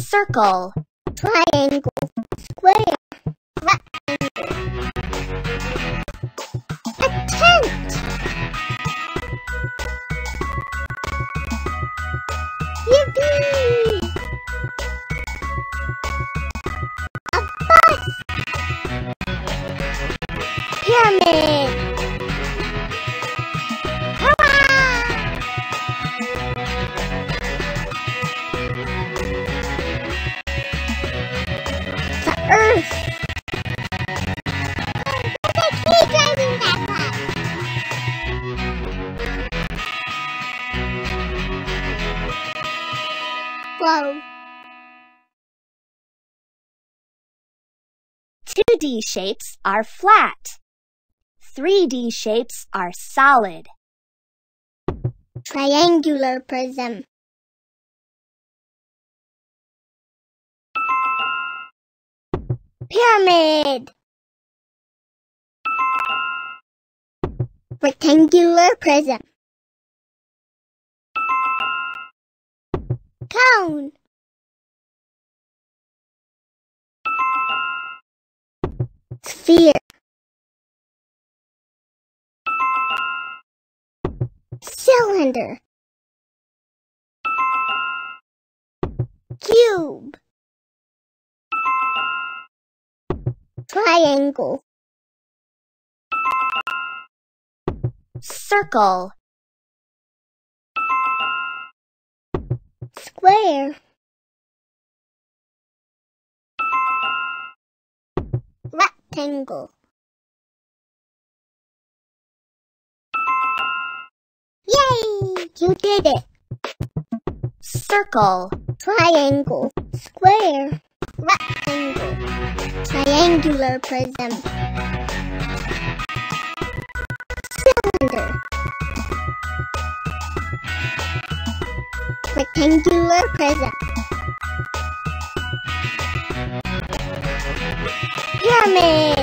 circle, triangle, square, rectangle. A tent. Yippee! A bus. Pyramid. Hurrah! The Earth. I keep driving that bus. Whoa. 2D shapes are flat. 3D shapes are solid. Triangular prism. Pyramid. Rectangular prism. Cone. Sphere. Cylinder. Cube. Triangle. Circle, Square. Rectangle. Yay! You did it! circle, Triangle. Square. Rectangle. Triangular prism. Cylinder. Rectangular prism. Pyramid.